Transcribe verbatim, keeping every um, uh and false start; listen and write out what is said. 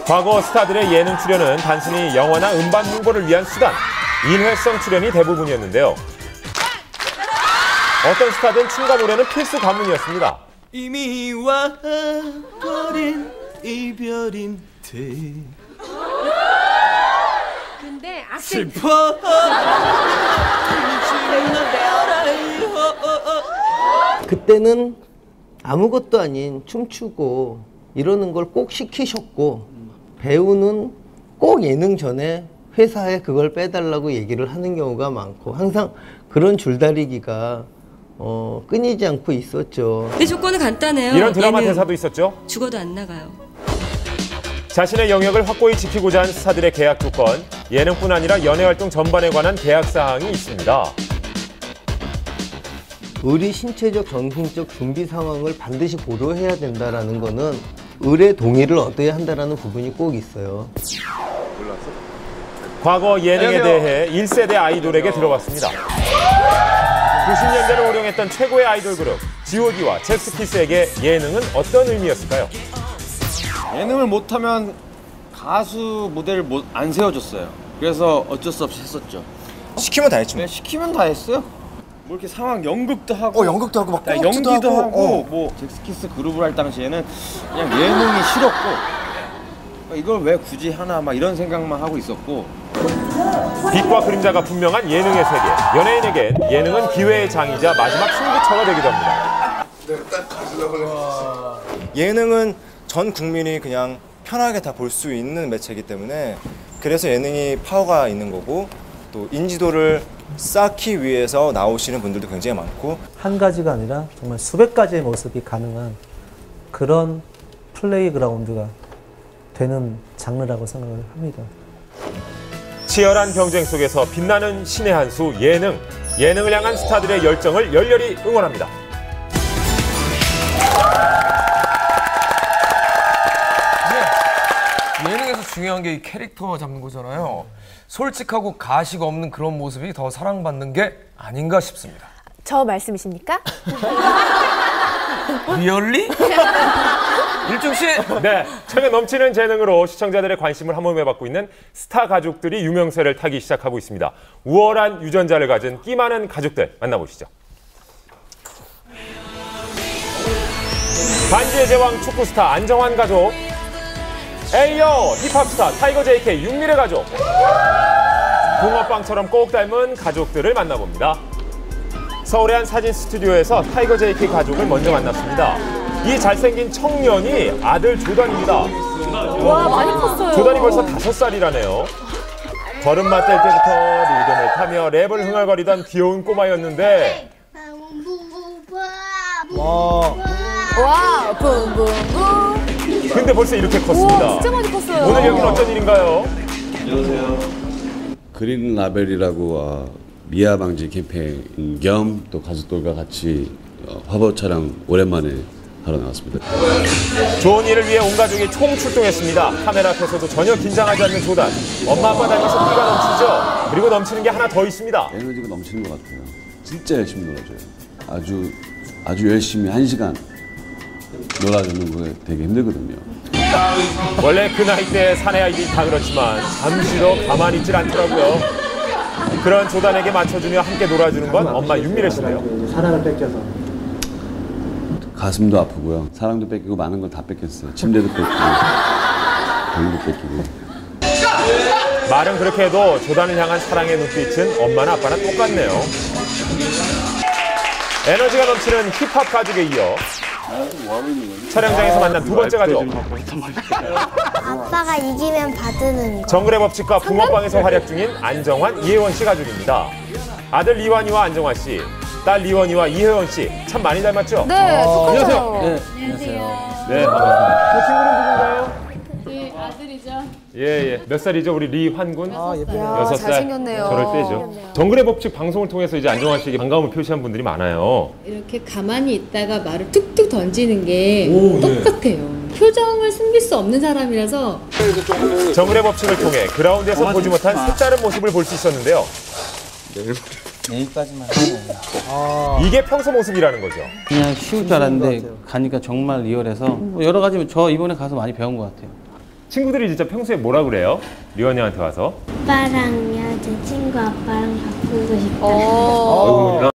과거 스타들의 예능 출연은 단순히 영화나 음반 홍보를 위한 수단, 일회성 출연이 대부분이었는데요. 어떤 스타든 춤과 노래는 필수 관문이었습니다. 이미 와버린 이별인데 근데 악센 슬퍼 그때는 아무것도 아닌 춤추고 이러는 걸 꼭 시키셨고 배우는 꼭 예능 전에 회사에 그걸 빼달라고 얘기를 하는 경우가 많고 항상 그런 줄다리기가 어, 끊이지 않고 있었죠. 내 조건은 간단해요. 이런 드라마 대사도 있었죠. 죽어도 안 나가요. 자신의 영역을 확고히 지키고자 하는 스타들의 계약 조건, 예능뿐 아니라 연예활동 전반에 관한 계약 사항이 있습니다. 의리 신체적, 정신적 준비 상황을 반드시 고려해야 된다는 거는 의뢰 동의를 얻어야 한다는 부분이 꼭 있어요. 과거 예능에 대해 일 세대 아이돌에게 들어봤습니다. 구십 년대를 호령했던 최고의 아이돌 그룹 지 오 디와 잭스키스에게 예능은 어떤 의미였을까요? 예능을 못하면 가수 무대를 못, 안 세워줬어요. 그래서 어쩔 수 없이 했었죠. 시키면 다 했죠. 네, 시키면 다 했어요. 뭐 이렇게 상황 연극도 하고 어, 연극도 하고 막 꽁트도 연기도 하고, 하고 어. 뭐 잭스키스 그룹을 할 당시에는 그냥 예능이 싫었고 이걸 왜 굳이 하나 막 이런 생각만 하고 있었고. 빛과 그림자가 분명한 예능의 세계. 연예인에겐 예능은 기회의 장이자 마지막 승부처가 되기도 합니다. 내가 딱 가지려고 했어. 예능은 전 국민이 그냥 편하게 다 볼 수 있는 매체이기 때문에 그래서 예능이 파워가 있는 거고 또 인지도를 쌓기 위해서 나오시는 분들도 굉장히 많고 한 가지가 아니라 정말 수백 가지의 모습이 가능한 그런 플레이그라운드가 되는 장르라고 생각을 합니다. 치열한 경쟁 속에서 빛나는 신의 한 수 예능. 예능을 향한 스타들의 열정을 열렬히 응원합니다. 네. 예능에서 중요한 게 이 캐릭터 잡는 거잖아요. 솔직하고 가식 없는 그런 모습이 더 사랑받는 게 아닌가 싶습니다. 저 말씀이십니까? 리얼리? 일중 씨? 네, 청에 넘치는 재능으로 시청자들의 관심을 함몰해 받고 있는 스타 가족들이 유명세를 타기 시작하고 있습니다. 우월한 유전자를 가진 끼 많은 가족들 만나보시죠. 반지의 제왕 축구 스타 안정환 가족, 에이요 힙합 스타 타이거 제이케이 윤미래 가족, 붕어빵처럼 꼭 닮은 가족들을 만나봅니다. 서울의 한 사진 스튜디오에서 타이거 제이케이 가족을 먼저 만났습니다. 이 잘생긴 청년이 아들 조단입니다. 와, 많이 컸어요. 조단이 벌써 다섯 살이라네요. 걸음마 뗄 때부터 리듬을 타며 랩을 흥얼거리던 귀여운 꼬마였는데 와, 붕붕붕. 근데 벌써 이렇게 컸습니다. 우와, 진짜 많이 컸어요. 오늘 여긴 어쩐 일인가요? 안녕하세요. 그린 라벨이라고 어, 미아 방지 캠페인 겸 또 가족들과 같이 어, 화보 촬영 오랜만에 하러 나왔습니다. 좋은 일을 위해 온 가족이 총출동했습니다. 카메라 앞에서도 전혀 긴장하지 않는 조단. 엄마 아빠 닮아서 끼가 넘치죠. 그리고 넘치는 게 하나 더 있습니다. 에너지가 넘치는 것 같아요. 진짜 열심히 놀아줘요. 아주 아주 열심히 한 시간 놀아주는 거 되게 힘들거든요. 원래 그 나이 때 사내 아이들이 다 그렇지만 잠시도 가만히 있질 않더라고요. 그런 조단에게 맞춰주며 함께 놀아주는 건 엄마 윤미래 씨네요. 사랑을 뺏겨서 가슴도 아프고요. 사랑도 뺏기고 많은 걸 다 뺏겼어요. 침대도 뺏기고 돈도 뺏기고. 말은 그렇게 해도 조단을 향한 사랑의 눈빛은 엄마나 아빠나 똑같네요. 에너지가 넘치는 힙합 가족에 이어 촬영장에서 만난 두 번째 가족. 아빠가 이기면 받는 거. 정글의 법칙과 붕어빵에서 활약 중인 안정환, 이혜원 씨 가족입니다. 아들 리완이와 안정환 씨, 딸 리원이와 이혜원 씨 참 많이 닮았죠? 네, 똑같아요. 안녕하세요. 네, 안녕하세요. 네, 반갑습니다. 저 친구는 누군가요? 네, 아들이죠. 예, 예. 몇 살이죠? 우리 리환군? 아, 예뻐요. 여섯 살. 잘생겼네요. 저럴 때죠. 정글의 법칙 방송을 통해서 이제 안정환 씨에게 반가움을 표시한 분들이 많아요. 이렇게 가만히 있다가 말을 툭툭 던지는 게 오, 똑같아요. 네. 표정을 숨길 수 없는 사람이라서. 정글의 법칙을 통해 그라운드에서 보지 못한 색다른 모습을 볼 수 있었는데요. 내일까지만 하면 아... 이게 평소 모습이라는 거죠. 그냥 쉬울 줄 알았는데 가니까 정말 리얼해서 여러 가지 저 이번에 가서 많이 배운 것 같아요. 친구들이 진짜 평소에 뭐라 그래요? 리원이한테 와서. 아빠랑요, 제 친구 아빠랑 바꾸고 싶다. 어.